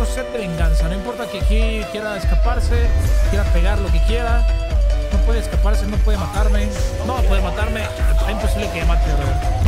tengo sed de venganza. No importa que aquí quiera escaparse, quiera pegar lo que quiera. No puede escaparse, no puede matarme. No puede matarme. Es imposible que me mate, bro.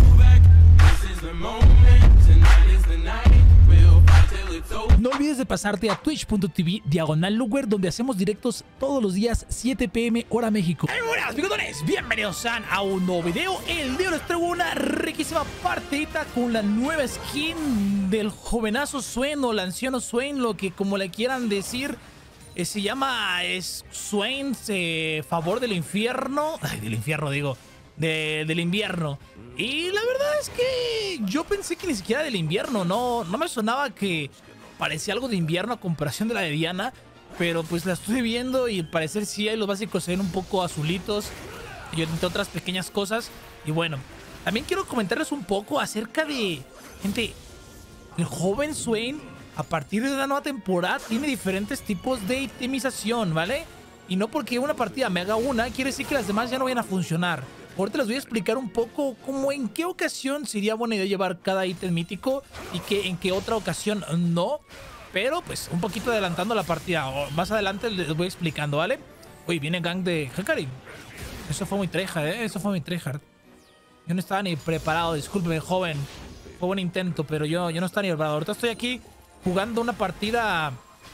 No olvides de pasarte a twitch.tv/Luger, donde hacemos directos todos los días 7 p.m. hora México. ¡Hey, buenas, bigotones! Bienvenidos a un nuevo video. El día les traigo una riquísima partidita con la nueva skin del jovenazo Swain o el anciano Swain, lo que como le quieran decir. Se llama Swain, favor del infierno. Ay, del infierno digo. Del invierno. Y la verdad es que yo pensé que ni siquiera del invierno. No me sonaba que parecía algo de invierno a comparación de la de Diana. Pero pues la estoy viendo y al parecer sí hay los básicos se ven un poco azulitos. Y entre otras pequeñas cosas. Y bueno, también quiero comentarles un poco acerca de... Gente, el joven Swain a partir de la nueva temporada tiene diferentes tipos de itemización, ¿vale? Y no porque una partida me haga una, quiere decir que las demás ya no vayan a funcionar. Ahorita les voy a explicar un poco cómo en qué ocasión sería buena idea llevar cada ítem mítico y que en qué otra ocasión no. Pero pues un poquito adelantando la partida. Más adelante les voy explicando, ¿vale? Uy, viene gang de Hikari. Eso fue muy tryhard, ¿eh? Eso fue muy tryhard. Yo no estaba ni preparado, discúlpeme, joven. Fue buen intento, pero yo no estaba ni preparado. Ahorita estoy aquí jugando una partida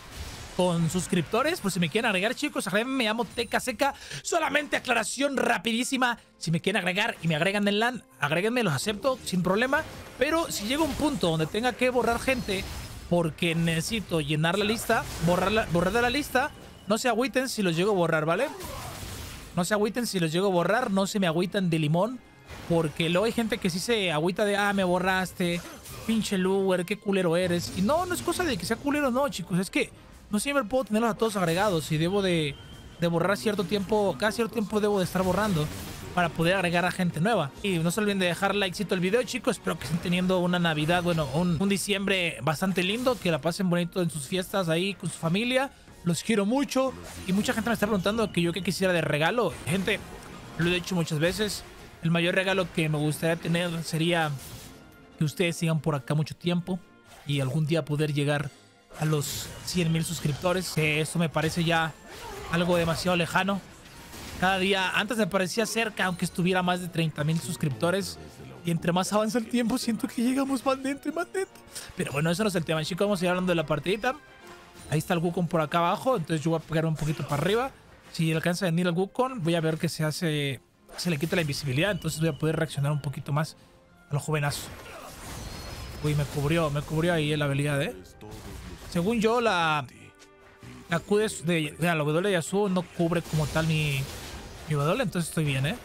con suscriptores, por si me quieren agregar, chicos. Me llamo TKZK. Solamente aclaración rapidísima. Si me quieren agregar y me agregan en LAN, agréguenme, los acepto sin problema. Pero si llega un punto donde tenga que borrar gente porque necesito llenar la lista, borrar de la lista, no se agüiten si los llego a borrar, ¿vale? No se agüiten si los llego a borrar, no se me agüitan de limón. Porque luego hay gente que sí se agüita de, me borraste, pinche Luger, qué culero eres. Y no es cosa de que sea culero, no, chicos. Es que no siempre puedo tenerlos a todos agregados y debo de borrar cierto tiempo. Cada cierto tiempo debo de estar borrando para poder agregar a gente nueva. Y no se olviden de dejar likecito al video, chicos. Espero que estén teniendo una Navidad, bueno, un diciembre bastante lindo. Que la pasen bonito en sus fiestas ahí con su familia. Los quiero mucho. Y mucha gente me está preguntando que yo qué quisiera de regalo. Gente, lo he dicho muchas veces. El mayor regalo que me gustaría tener sería que ustedes sigan por acá mucho tiempo y algún día poder llegar a los 100,000 suscriptores. Esto me parece ya algo demasiado lejano. Cada día, antes me parecía cerca, aunque estuviera más de 30,000 suscriptores. Y entre más avanza el tiempo, siento que llegamos más lento y más lento. Pero bueno, eso no es el tema, chicos. Vamos a ir hablando de la partidita. Ahí está el Wukong por acá abajo. Entonces yo voy a pegar un poquito para arriba. Si alcanza a venir el Wukong, voy a ver qué se hace. Se le quita la invisibilidad. Entonces voy a poder reaccionar un poquito más a los jovenazos. Uy, me cubrió ahí la habilidad, ¿eh? Según yo, la Q de la W de Yasuo no cubre como tal mi W, entonces estoy bien, ¿eh?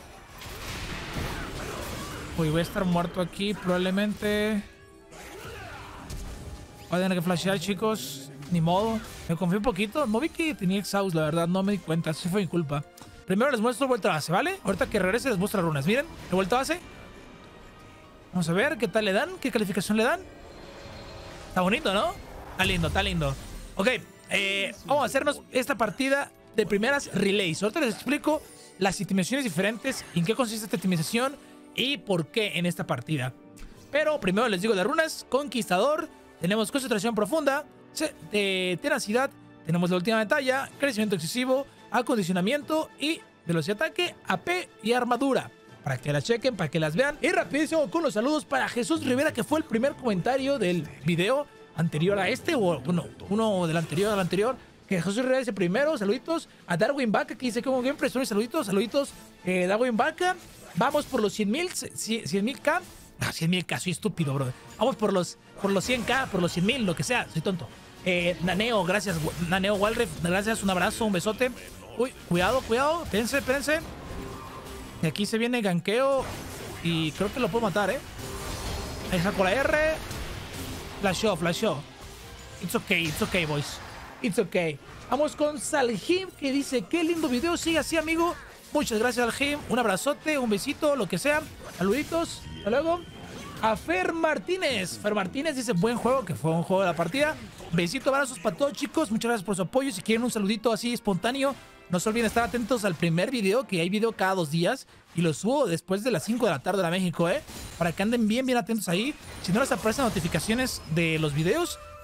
Uy, voy a estar muerto aquí probablemente. Voy a tener que flashear, chicos. Ni modo. Me confié un poquito. No vi que tenía exhaust, la verdad. No me di cuenta. Eso fue mi culpa. Primero les muestro vuelta base, ¿vale? Ahorita que regrese les muestro runas. Miren, de vuelta base. Vamos a ver qué tal le dan. ¿Qué calificación le dan? Está bonito, ¿no? Está lindo, está lindo. Ok, vamos a hacernos esta partida de primeras relays. Ahorita les explico las itemizaciones diferentes, en qué consiste esta itemización y por qué en esta partida. Pero primero les digo de runas. Conquistador, tenemos concentración profunda, tenacidad, tenemos la última batalla, crecimiento excesivo, acondicionamiento y velocidad de ataque, AP y armadura. Para que las chequen, para que las vean. Y rapidísimo con los saludos para Jesús Rivera, que fue el primer comentario del video anterior a este, o bueno, uno del anterior, que Jesús Rivera dice primero, saluditos. A Darwin Vaca, que dice como gameplay, saluditos, Darwin Vaca. Vamos por los 100,000K. No, 100,000K, soy estúpido, bro. Vamos por los 100K, por los 100,000, lo que sea, soy tonto. Naneo, gracias, Naneo Walref, gracias, un abrazo, un besote. Uy, cuidado, espérense. Y aquí se viene ganqueo y creo que lo puedo matar, ¿eh? Ahí saco la R. Flashó. It's okay, boys. It's okay. Vamos con Saljim, que dice, qué lindo video, sigue así, amigo. Muchas gracias, Saljim. Un abrazote, un besito, lo que sea. Saluditos. Hasta luego. A Fer Martínez. Fer Martínez dice, buen juego, que fue un juego de la partida. Besito, abrazos para todos, chicos. Muchas gracias por su apoyo. Si quieren un saludito así espontáneo, no se olviden estar atentos al primer video, que hay video cada 2 días. Y lo subo después de las 5 de la tarde de México, para que anden bien atentos ahí. Si no les aparecen notificaciones de los videos,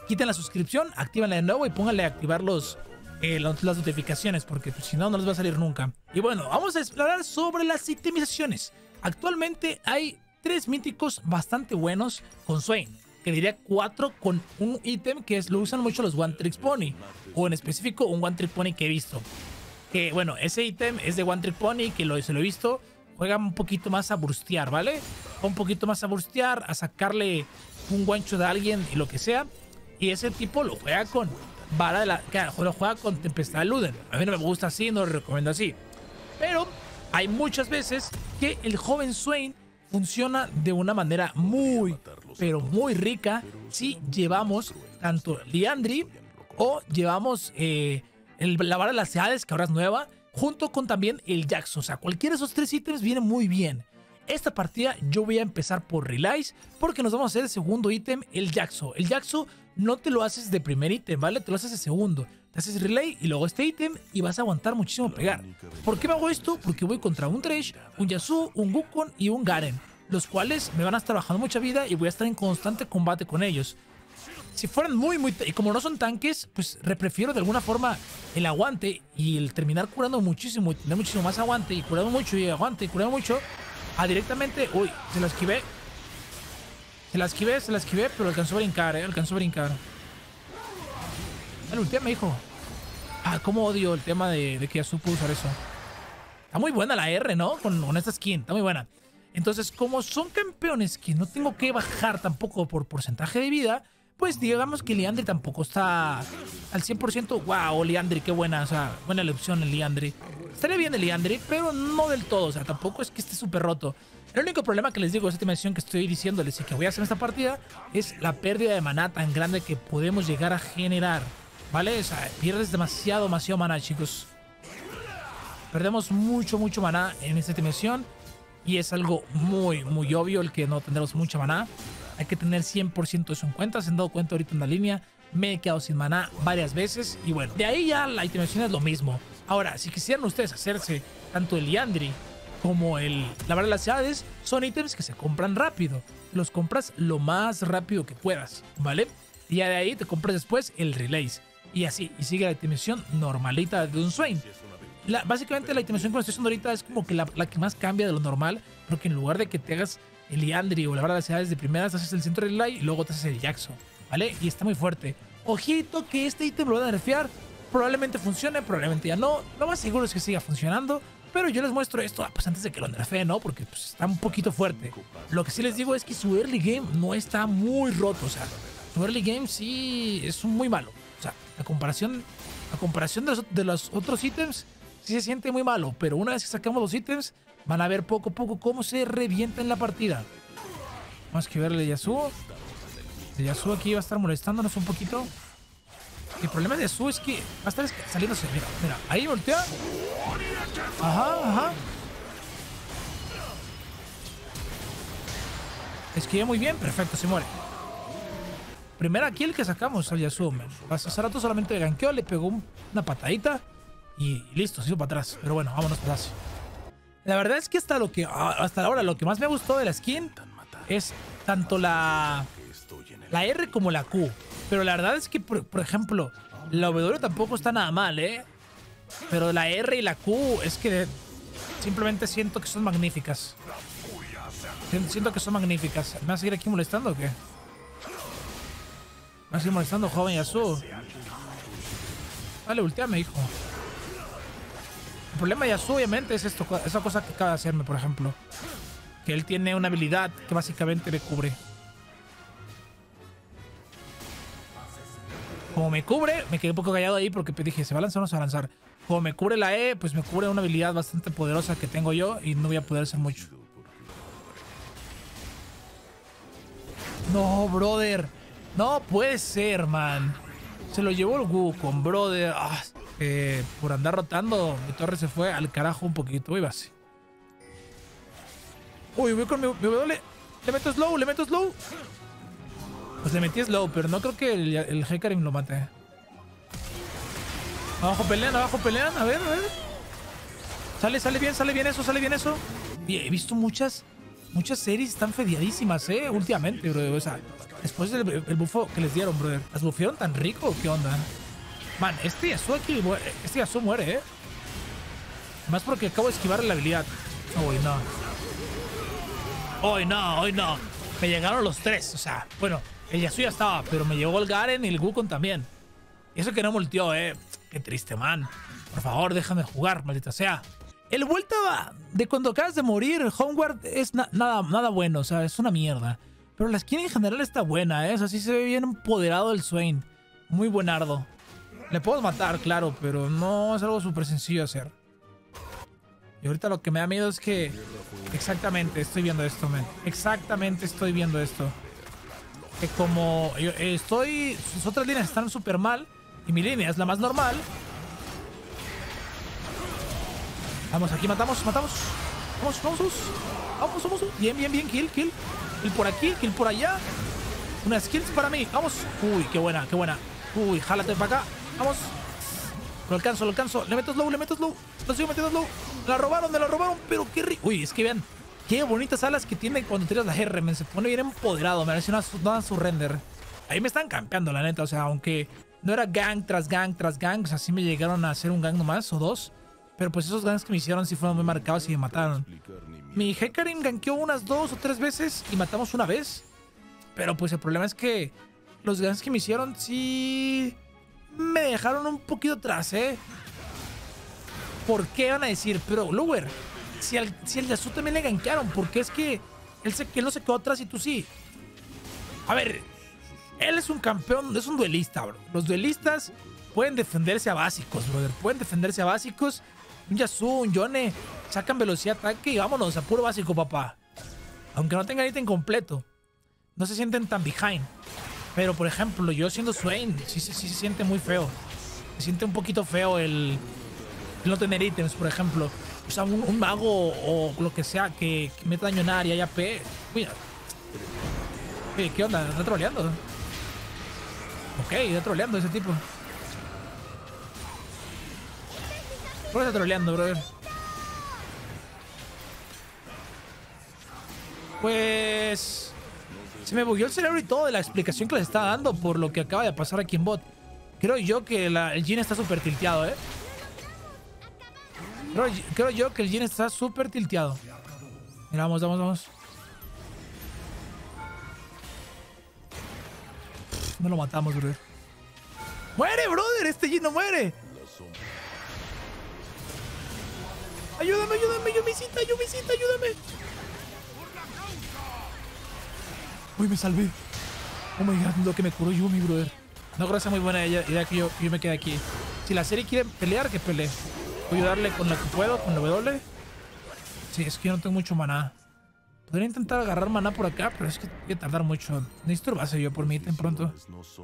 quiten la suscripción, actívenla de nuevo y pónganle a activar las notificaciones, porque pues, si no, no les va a salir nunca. Y bueno, vamos a explorar sobre las itemizaciones. Actualmente hay 3 míticos bastante buenos con Swain, que diría 4 con un ítem que lo usan mucho los One Trick Pony, o en específico un One Trick Pony que he visto. Que bueno, ese ítem es de One Trick Pony, que se lo he visto, juega un poquito más a burstear, ¿vale? Un poquito más a burstear, a sacarle un guancho de alguien y lo que sea. Y ese tipo lo juega con vara de lo juega con Tempestad de Luden. A mí no me gusta así, no lo recomiendo así. Pero hay muchas veces que el joven Swain funciona de una manera muy, pero muy rica si llevamos tanto Liandry o llevamos la vara de las Hades, que ahora es nueva, junto con también el Jaxo. O sea, cualquiera de esos 3 ítems viene muy bien. Esta partida yo voy a empezar por Relays, porque nos vamos a hacer el segundo ítem, el Jaxo. El Jaxo no te lo haces de primer ítem, ¿vale? Te lo haces de segundo. Te haces Relay y luego este ítem y vas a aguantar muchísimo pegar. ¿Por qué me hago esto? Porque voy contra un Thresh, un Yasuo, un Wukong y un Garen, los cuales me van a estar bajando mucha vida y voy a estar en constante combate con ellos. Si fueran y como no son tanques, pues prefiero de alguna forma el aguante y el terminar curando muchísimo y tener muchísimo más aguante y curando mucho y aguante y curando mucho a directamente. Uy, se la esquivé. Se la esquivé, pero alcanzó a brincar, alcanzó a brincar. El ulti me dijo. Ah, cómo odio el tema de que Yasuo pudo usar eso. Está muy buena la R, ¿no? Con esta skin, está muy buena. Entonces, como son campeones que no tengo que bajar tampoco por porcentaje de vida, pues digamos que Liandry tampoco está al 100%. Wow, Liandry, qué buena, o sea, buena elección el Liandry. Estaría bien el Liandry, pero no del todo, o sea, tampoco es que esté súper roto. El único problema que les digo, esta dimensión que estoy diciéndoles y que voy a hacer en esta partida, es la pérdida de maná tan grande que podemos llegar a generar, ¿vale? O sea, pierdes demasiado maná, chicos. Perdemos mucho maná en esta dimensión y es algo muy obvio el que no tendremos mucha maná. Hay que tener 100% eso en cuenta. Se han dado cuenta ahorita en la línea, me he quedado sin maná varias veces y bueno, de ahí ya la itemización es lo mismo. Ahora, si quisieran ustedes hacerse tanto el Liandry como la vara de las Hades, son ítems que se compran rápido. Los compras lo más rápido que puedas, ¿vale? Y ya de ahí te compras después el Relays. Y así, y sigue la itemización normalita de un Swain. Básicamente la itemización que estoy haciendo ahorita es como que la que más cambia de lo normal, porque en lugar de que te hagas el Liandry o la vara de las Hades de primeras, te haces el centro Relay y luego te haces el Jaxo, ¿vale? Y está muy fuerte. Ojito que este ítem lo van a nerfear. Probablemente funcione, probablemente ya no. Lo más seguro es que siga funcionando. Pero yo les muestro esto pues antes de que lo nerfeen, ¿no? Porque pues, está un poquito fuerte. Lo que sí les digo es que su early game no está muy roto. O sea, su early game sí es muy malo. O sea, la comparación de los otros ítems sí se siente muy malo. Pero una vez que sacamos los ítems, van a ver poco a poco cómo se revienta en la partida. Vamos a esquivarle a Yasuo. De Yasuo aquí va a estar molestándonos un poquito. El problema de Yasuo es que va a estar saliéndose. Mira, ahí voltea. Ajá. Esquivé muy bien, perfecto, se muere. Primera kill que sacamos al Yasuo, man. Hace rato solamente gankeó, le pegó una patadita y listo, se hizo para atrás. Pero bueno, vámonos para atrás. La verdad es que hasta ahora lo que más me gustó de la skin es tanto la R como la Q. Pero la verdad es que, por ejemplo, la W tampoco está nada mal, ¿eh? Pero la R y la Q es que simplemente siento que son magníficas. Siento que son magníficas. ¿Me vas a seguir aquí molestando o qué? ¿Me vas a seguir molestando, joven Yasuo? Vale, ulteame, hijo. El problema de Yasuo, obviamente, es esa cosa que acaba de hacerme, por ejemplo. Que él tiene una habilidad que básicamente me cubre. Como me cubre, me quedé un poco callado ahí porque dije, ¿se va a lanzar o no se va a lanzar? Como me cubre la E, pues me cubre una habilidad bastante poderosa que tengo yo y no voy a poder hacer mucho. No, brother. No puede ser, man. Se lo llevó el Wukong, brother. Por andar rotando, mi torre se fue al carajo un poquito. Iba así. Uy, voy con mi W. Le meto slow. Pues le metí slow, pero no creo que el Hecarim lo mate. Abajo pelean. A ver. Sale bien eso. Y he visto muchas Muchas series están fediadísimas, últimamente, bro. O sea, después del bufo que les dieron, brother. ¿Las bufearon tan rico? ¿Qué onda? Man, este Yasuo aquí, este Yasuo muere, Más porque acabo de esquivarle la habilidad. Uy, no. Uy, no, uy, no. Me llegaron los tres, o sea, bueno, el Yasuo ya estaba, pero me llegó el Garen y el Wukong también. Y eso que no multió, Qué triste, man. Por favor, déjame jugar, maldita sea. El vuelta de cuando acabas de morir, el Homeward es nada bueno, o sea, es una mierda. Pero la skin en general está buena, O sea, sí se ve bien empoderado el Swain. Muy buenardo. Le puedo matar, claro, pero no es algo súper sencillo de hacer. Y ahorita lo que me da miedo es que... Exactamente, estoy viendo esto, man. Exactamente estoy viendo esto. Que como yo sus otras líneas están súper mal y mi línea es la más normal. Vamos, aquí matamos. Vamos. Bien. Kill. Kill por aquí, kill por allá. Unas kills para mí. Vamos. Uy, qué buena. Uy, jálate para acá. Vamos. Lo alcanzo. Le meto slow. Lo sigo metiendo slow. Me la robaron, pero qué rico. Uy, es que vean. Qué bonitas alas que tiene cuando tiras la R, men. Se pone bien empoderado. Me hace una surrender. Ahí me están campeando, la neta. O sea, aunque no era gang tras gang. O sea, sí me llegaron a hacer un gang nomás o dos. Pero pues esos ganks que me hicieron sí fueron muy marcados y me mataron. Mi Hecarim gankeó unas 2 o 3 veces y matamos una vez. Pero pues el problema es que los ganks que me hicieron sí me dejaron un poquito atrás, ¿Por qué van a decir? Pero, Lower, si al Yasuo también le gankearon, ¿por qué es que él no se quedó atrás y tú sí? A ver, él es un campeón, es un duelista, bro. Los duelistas pueden defenderse a básicos, brother. Un Yasuo, un Yone, sacan velocidad de ataque y vámonos a puro básico, papá. Aunque no tengan ítem completo, no se sienten tan behind. Pero, por ejemplo, yo siendo Swain, sí se siente muy feo. Se siente un poquito feo el no tener ítems, por ejemplo. O sea, un mago o lo que sea que meta daño en área y AP. Mira. Oye, ¿qué onda? ¿Está troleando? Ok, está troleando ese tipo. ¿Por qué está troleando, brother? Pues... se me bugueó el cerebro y todo de la explicación que les estaba dando por lo que acaba de pasar aquí en bot. Creo yo que el Jhin está súper tilteado, Creo yo que el Jhin está súper tilteado. Mira, vamos. No lo matamos, brother. ¡Muere, brother! Este Jhin no muere. Ayúdame, Yumisita, ayúdame. Uy, me salvé. Oh my god, lo que me curó Yumi, brother. No creo que sea muy buena idea que yo me quede aquí. Si la serie quiere pelear, que pelee. Voy a ayudarle con la que puedo, con la W. Sí, es que yo no tengo mucho maná. Podría intentar agarrar maná por acá, pero es que voy a tardar mucho. Necesito base yo por mi ítem pronto.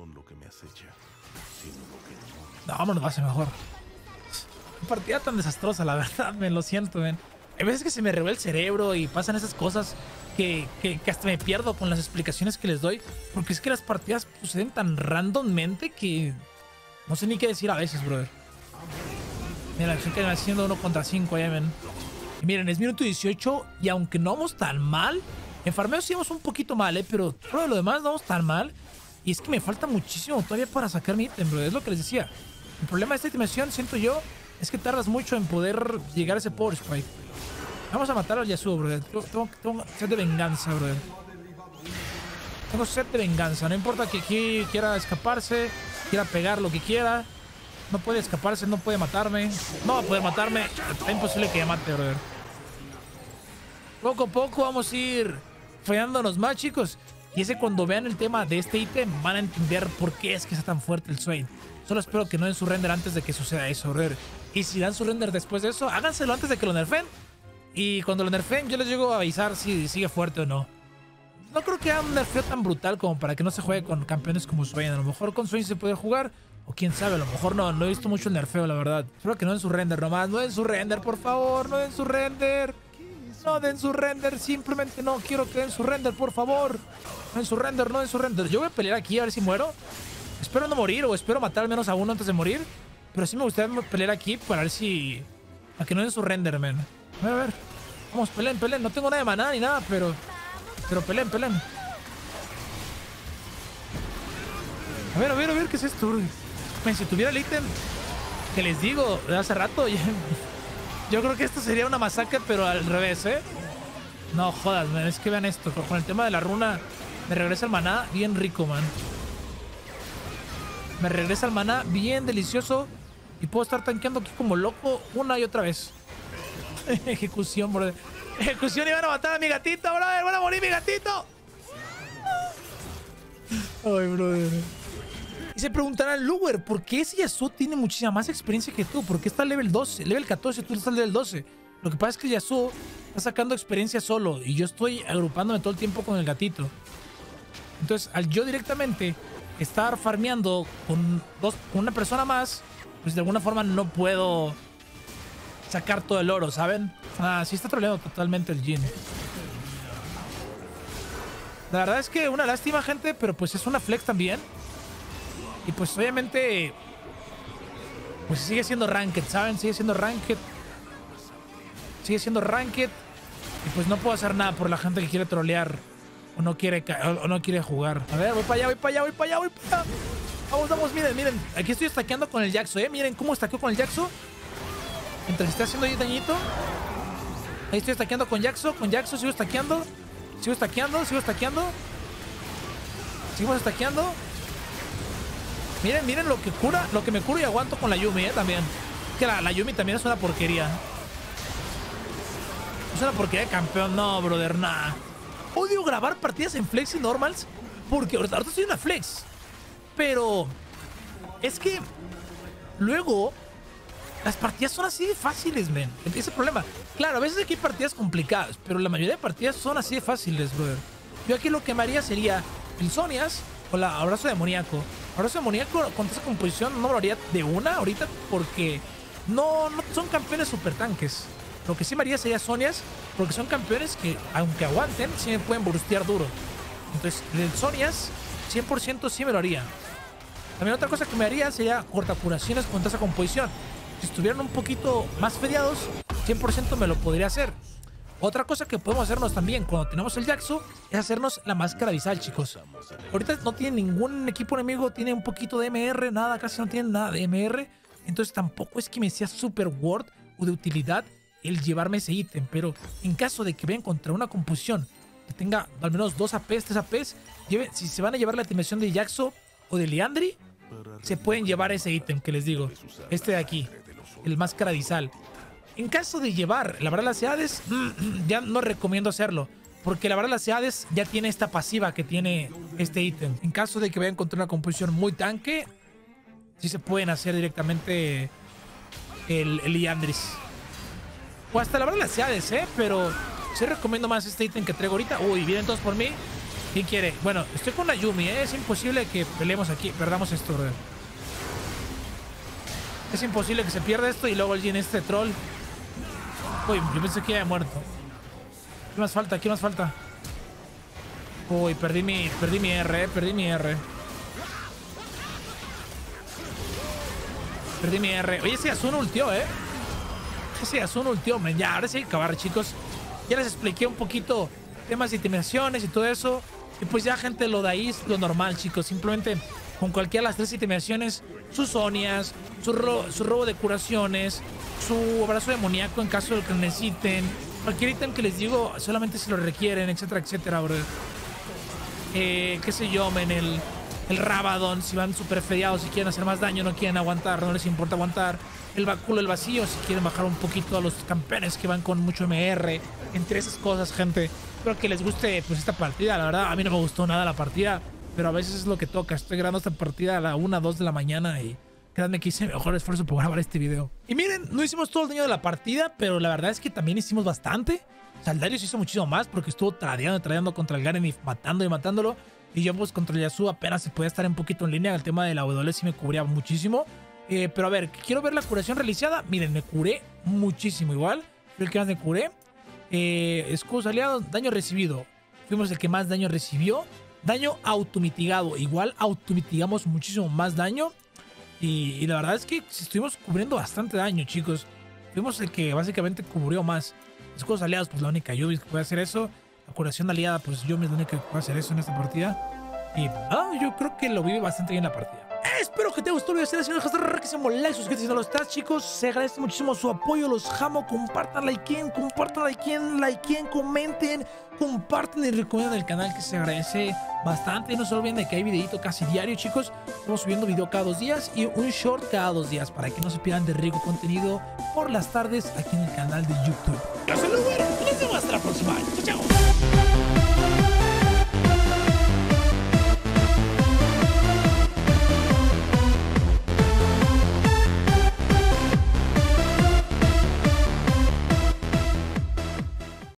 No, vámonos base mejor. Qué partida tan desastrosa, la verdad, me lo siento, men. Hay veces que se me revuelve el cerebro y pasan esas cosas que hasta me pierdo con las explicaciones que les doy. Porque es que las partidas suceden tan randommente que no sé ni qué decir a veces, brother. Mira, estoy que haciendo 1 contra 5 allá, men. Y miren, es minuto 18 y aunque no vamos tan mal, en farmeo sí vamos un poquito mal, pero todo lo demás no vamos tan mal. Y es que me falta muchísimo todavía para sacar mi ítem, brother. Es lo que les decía. El problema de esta dimensión, siento yo, es que tardas mucho en poder llegar a ese power spike. Vamos a matar al Yasuo, brother. Tengo sed de venganza, brother. Tengo sed de venganza. No importa que aquí quiera escaparse, quiera pegar lo que quiera. No puede escaparse, no puede matarme. No va a poder matarme. Es imposible que me mate, brother. Poco a poco vamos a ir fallándonos más, chicos. Y ese cuando vean el tema de este ítem van a entender por qué es que está tan fuerte el Swain. Solo espero que no den su render antes de que suceda eso, brother. Y si dan su render después de eso, háganselo antes de que lo nerfen. Y cuando lo nerfen, yo les llego a avisar si sigue fuerte o no. No creo que haga un nerfeo tan brutal como para que no se juegue con campeones como Swain. A lo mejor con Swain se puede jugar. O quién sabe, a lo mejor no he visto mucho el nerfeo, la verdad. Espero que no den su render nomás. No den su render, por favor. No den su render. No den su render. Simplemente no quiero que den su render, por favor. No den su render. Yo voy a pelear aquí a ver si muero. Espero no morir o espero matar al menos a uno antes de morir. Pero sí me gustaría pelear aquí para ver si... para que no den su render, man. A ver. Vamos, peleen, peleen. No tengo nada de maná ni nada, pero peleen, peleen. A ver, ¿qué es esto? Si tuviera el ítem que les digo de hace rato, yo creo que esto sería una masacre, pero al revés, ¿eh? No jodas, man. Es que vean esto. Con el tema de la runa, me regresa el maná bien rico, man. Me regresa el maná bien delicioso. Y puedo estar tanqueando aquí como loco una y otra vez. Ejecución, brother. Ejecución, y van a matar a mi gatito, brother. Van a morir mi gatito. Ay, brother. Y se preguntarán, Luwer, ¿por qué ese Yasuo tiene muchísima más experiencia que tú? ¿Por qué está level 12? Level 14, tú estás level 12. Lo que pasa es que Yasuo está sacando experiencia solo. Y yo estoy agrupándome todo el tiempo con el gatito. Entonces, al yo directamente estar farmeando con una persona más, pues de alguna forma no puedo sacar todo el oro, ¿saben? Ah, sí está troleando totalmente el Jhin. La verdad es que una lástima, gente, pero pues es una flex también. Y pues obviamente pues sigue siendo ranked, ¿saben? Sigue siendo ranked. Sigue siendo ranked. Y pues no puedo hacer nada por la gente que quiere trolear o no quiere jugar. A ver, voy para allá, voy para allá, voy para allá, voy para allá. Vamos, vamos, miren, miren. Aquí estoy stackeando con el Jaxo, ¿eh? Miren cómo stackeo con el Jaxo. Mientras está haciendo ahí dañito. Ahí estoy stackeando con Jaxo, sigo stackeando. Sigo stackeando, sigo stackeando. Seguimos stackeando. Miren, miren lo que cura, lo que me curo y aguanto con la Yuumi, también. Que la Yuumi también es una porquería. Es una porquería de campeón. No, brother, nah. Odio grabar partidas en Flex y Normals porque ahorita soy una Flex. Pero es que luego las partidas son así de fáciles, men. Ese es el problema. Claro, a veces aquí hay partidas complicadas, pero la mayoría de partidas son así de fáciles, brother. Yo aquí lo que me haría sería el Zhonya's o la Abrazo Demoníaco. Abrazo Demoníaco con esa composición no lo haría de una ahorita porque no son campeones super tanques. Lo que sí me haría sería Zhonya's porque son campeones que, aunque aguanten, sí me pueden burstear duro. Entonces, el Zhonya's 100% sí me lo haría. También otra cosa que me haría sería cortacuraciones con esa composición. Si estuvieran un poquito más fedeados, 100% me lo podría hacer. Otra cosa que podemos hacernos también cuando tenemos el Jaxo es hacernos la máscara visual, chicos. Ahorita no tiene ningún equipo enemigo, tiene un poquito de MR, nada, casi no tiene nada de MR. Entonces tampoco es que me sea super worth o de utilidad el llevarme ese ítem. Pero en caso de que vean contra una composición que tenga al menos 2 APs, 3 APs, si se van a llevar la animación de Jaxo o de Liandry, se pueden llevar ese ítem que les digo. Este de aquí, el máscara visual. En caso de llevar la Baralas de Hades, ya no recomiendo hacerlo. Porque la Baralas de Hades ya tiene esta pasiva que tiene este ítem. En caso de que vayan contra una composición muy tanque, sí se pueden hacer directamente el Liandris. O hasta la Baralas de Hades, pero sí recomiendo más este ítem que traigo ahorita. Uy, vienen todos por mí. ¿Quién quiere? Bueno, estoy con la Yuumi, Es imposible que peleemos aquí, perdamos esto, brother. Es imposible que se pierda esto y luego el Jhin este troll. Uy, yo pensé que ya había muerto. ¿Qué más falta? ¿Qué más falta? Uy, perdí mi R, perdí mi R. Perdí mi R. Oye, ese Yasuo ultió, Ese Yasuo ultió, man. Ya, ahora sí hay que acabar, chicos. Ya les expliqué un poquito temas de intimidaciones y todo eso. Y pues ya, gente, lo de ahí es lo normal, chicos. Simplemente con cualquiera de las 3 intimidaciones, sus Zhonya's, su robo de curaciones, su abrazo demoníaco en caso de que lo necesiten, cualquier ítem que les digo, solamente si lo requieren, etcétera, etcétera, bro. Qué sé yo, men, el Rabadon, si van súper fedeados, si quieren hacer más daño, no quieren aguantar, no les importa aguantar. El báculo, el vacío, si quieren bajar un poquito a los campeones que van con mucho MR. Entre esas cosas, gente, espero que les guste pues esta partida. La verdad, a mí no me gustó nada la partida, pero a veces es lo que toca. Estoy grabando esta partida a la 1, 2 de la mañana y créanme que hice mi mejor esfuerzo por grabar este video. Y miren, no hicimos todo el daño de la partida, pero la verdad es que también hicimos bastante. O sea, el Darius hizo muchísimo más porque estuvo tradeando contra el Garen y matando y matándolo. Y yo pues contra el Yasuo apenas se podía estar un poquito en línea. El tema de la W sí me cubría muchísimo. Pero a ver, quiero ver la curación realizada. Miren, me curé muchísimo igual. Fui el que más me curé. Escudos aliados, daño recibido. Fuimos el que más daño recibió. Daño automitigado. Igual automitigamos muchísimo más daño. Y la verdad es que estuvimos cubriendo bastante daño, chicos. Fuimos el que básicamente cubrió más. Escudos aliados, pues la única Yubi que puede hacer eso. La curación aliada, pues Yuumi es la única que puede hacer eso en esta partida. Y yo creo que lo vive bastante bien la partida. Espero que te gustó el video. Si eres señor, que se like, suscríbete si no lo estás, chicos. Se agradece muchísimo su apoyo. Los amo. Compartan, likeen, comenten, compartan y recomiendan el canal, que se agradece bastante. Y no se olviden de que hay videito casi diario, chicos. Estamos subiendo video cada 2 días y un short cada 2 días para que no se pierdan de rico contenido por las tardes aquí en el canal de YouTube. Yo soy Lugar y nos vemos hasta la próxima. Chao, chao.